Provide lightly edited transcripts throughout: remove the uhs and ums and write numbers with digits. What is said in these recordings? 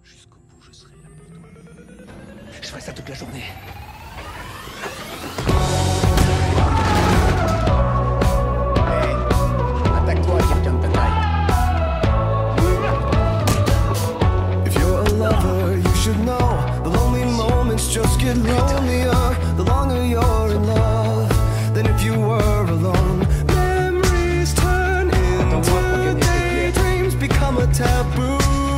Jusqu'au bout, je serai là pour toi. Je ferai ça toute la journée. Hey, attaque-toi à quelqu'un de ta taille. If you're a lover, you should know the lonely moments just get lonelier the longer you're in love than if you were alone. Memories turn into daydreams, become a taboo.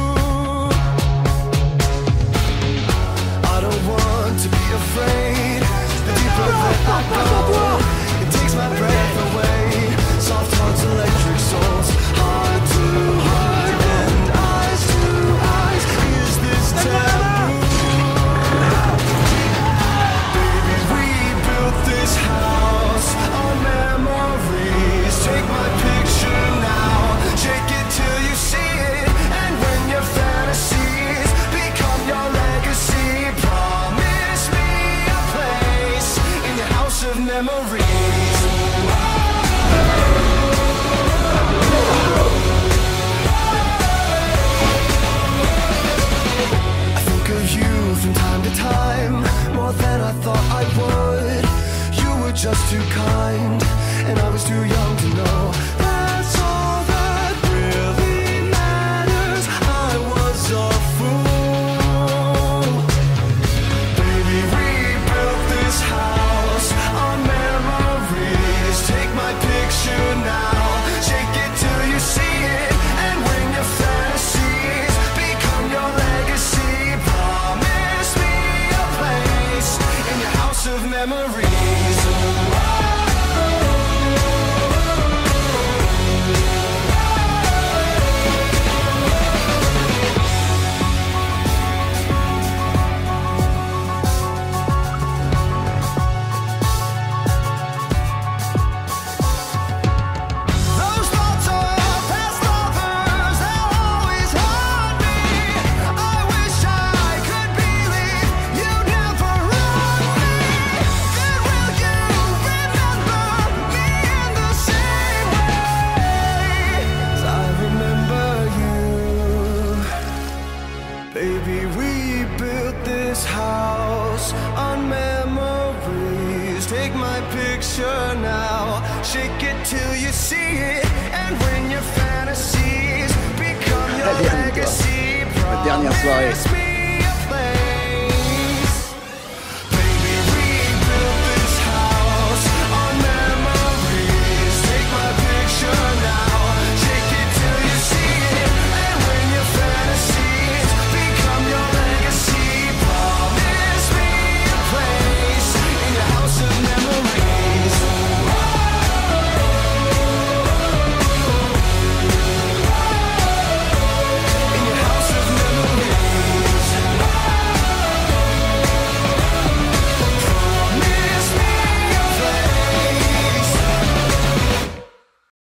I don't want to be afraid. The deeper that I go, it takes my breath away. Soft hearts, electric souls, heart to heart and eyes to eyes. Is this taboo? Baby, we built this house on memories. Take my picture now, shake it till you see it. And when your fantasies become your legacy, promise me a place in your house of memories. I think of you from time to time, more than I thought I would. You were just too kind, and I was too young to know. That's all that really matters. I was a fool. Baby, we built this house on memories. Take my picture now, shake it till you see it. And when your fantasies become your legacy, promise me a place in your house of memories. Those thoughts of past lovers, they'll always haunt me. I wish I could believe you'd never wrong me. Then will you remember me in the same way as I remember you? Baby, we built this house on memories. Take my picture now, shake it till you see it. And when your fantasies become your Allez, amuse-toi. legacy, La dernière soirée. promise me